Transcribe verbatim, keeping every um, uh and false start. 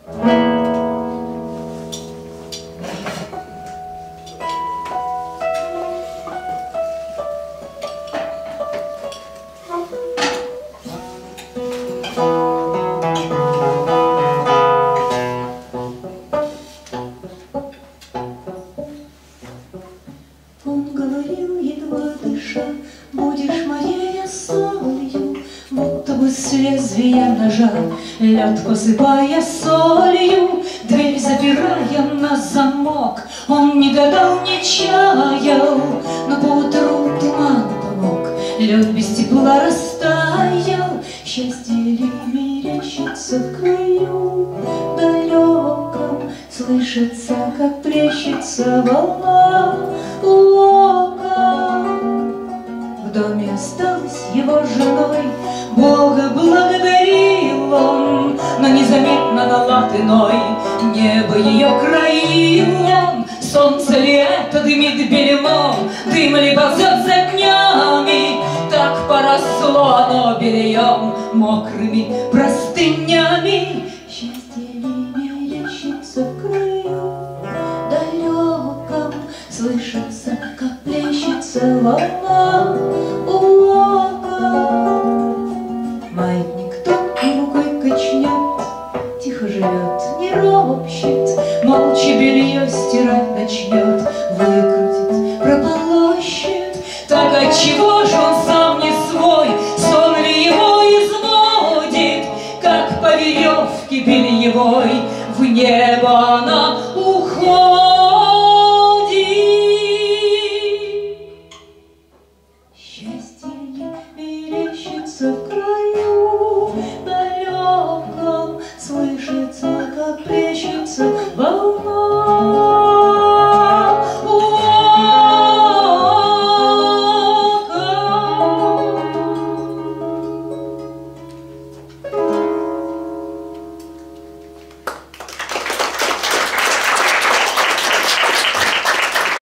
Он говорил, едва дыша: будешь моей солью, будто бы с лезвия ножа, лед посыпая солью, дверь запирая на замок. Он не гадал, не чаял, но поутру туман помог, лед без тепла растаял. Счастье ли мерещится в краю далеком, слышится, как плещется волна лока. В доме осталась его женой, Бога благодарил он, но незаметно на лад иной небо ее краил он. Солнце ли это дымит бельмом, дым ли ползет за днями, так поросло оно бельем, мокрыми простынями. Счастье ли мерещится в краю далеком, слышится, как плещется волна у ока. Маятник тонкой рукой качнет, тихо живет, не ропщет, молча белье стирать начнет, выкрутит, прополощет. Так отчего ж он сам не свой, сон ли его изводит, как по веревке бельевой в небо она уходит. Счастье ли мерещится в краю далеком, слышится, как плещется волна